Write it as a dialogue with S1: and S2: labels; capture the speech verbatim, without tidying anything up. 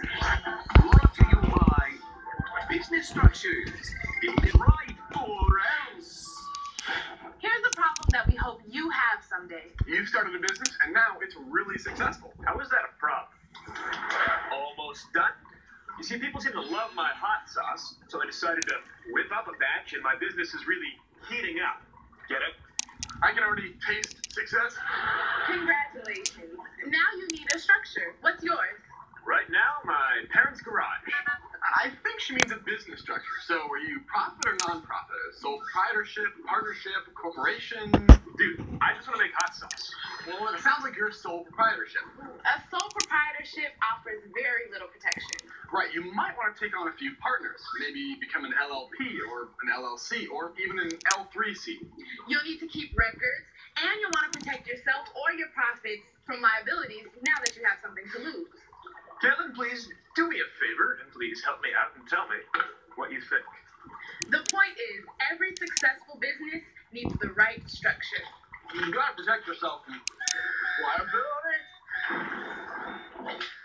S1: Brought to you by Business Structures. Get it right or else.
S2: Here's a problem that we hope you have someday.
S3: You've started a business, and now it's really successful.
S1: How is that a problem? Almost done. You see, people seem to love my hot sauce, so I decided to whip up a batch, and my business is really heating up. Get it?
S3: I can already taste success.
S2: Congratulations. Now you need a structure. What's yours?
S1: Right now, my parents' garage.
S3: I think she means a business structure. So are you profit or non-profit? Sole proprietorship, partnership, corporation?
S1: Dude, I just want to make hot sauce.
S3: Well, it sounds like you're sole proprietorship.
S2: A sole proprietorship offers very little protection.
S3: Right, you might want to take on a few partners. Maybe become an L L P or an L L C or even an L three C.
S2: You'll need to keep records, and you'll want to protect yourself or your profits from liabilities now that you have something to lose.
S1: Kaelon, please do me a favor and please help me out and tell me what you think.
S2: The point is, every successful business needs the right structure.
S3: You've got to protect yourself from liability.